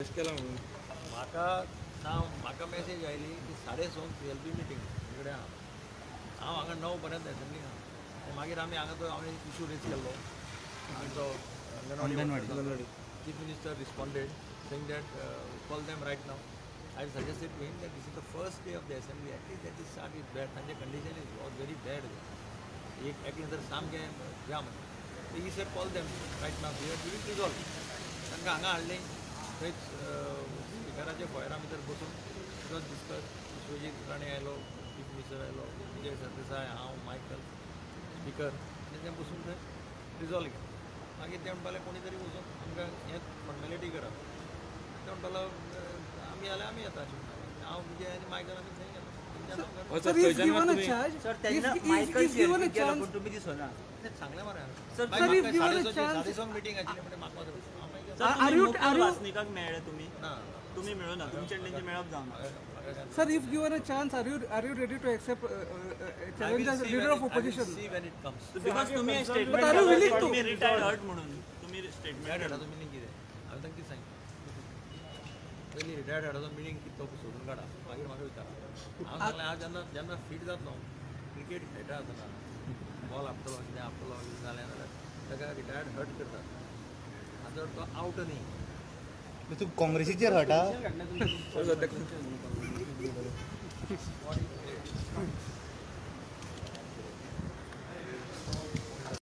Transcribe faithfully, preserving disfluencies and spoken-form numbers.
Request केला म्हणून म्हाका हांव म्हाका मॅसेज आयली की साडे संक पी एल बी मिटींग तिकडे हांव हांव हांगा णव पर्यंत असेंब्लीक आहा मागीर आमी हांगा तो हांवें इशू रेज केल्लो आमचो anganwadi chief minister responded saying that call them right now I suggested to him that this is the first day of the assembly. At least that is start with bad. And the condition is was very bad. एक एकल्यानंतर सामकें या म्हणून. So he said call them right now. We are doing resolve. तांकां हांगा हाडलें थंयच स्पिकराच्या फॉयरा भितर बसून सगळं डिस्कस विश्वजीत राणे आयलो चीफ मिनिस्टर आयलो विजय सरदेसाय हांव मायकल स्पिकर आनी तें बसून थंय रिजॉल्व केलें मागीर ते म्हणपाले कोणी तरी वचून आमकां हें फॉर्मेलिटी करप ते म्हणपालो आमी जाल्यार आमी येता हांव विजय आनी मायकल आमी थंय गेलो Sir, if given a charge, sir, if, if, if given a chance, सांगलें मरे sir, sir, if given a chance, साडे संक मिटींग आशिल्लें म्हणजे म्हाका are you are you वासनिकाक मेळ्ळे तुम्ही तुम्ही मेळूना तुमचे तेंचे मेळप जावना sir, if given a chance, are you are you ready to accept uh, uh, challenge as leader of opposition? See when it comes. because तुम्ही statement But are you willing to? तुम्ही retired hurt म्हणून तुम्ही statement retired meaning कितें हांवें तांकां कितें सांगितलें पयलीं retired हाडाचो meaning कितें तो सोदून काडा मागीर म्हाका विचारा हांव सांगलें हांव जेन्ना जेन्ना फीट जातलो क्रिकेट खेळटा आसतना बॉल आपटलो कितें आपटलो जालें जाल्यार ताका रिटायर्ड हर्ट करतात आतां तो आवट न्ही तू काँग्रेसीचेर हटा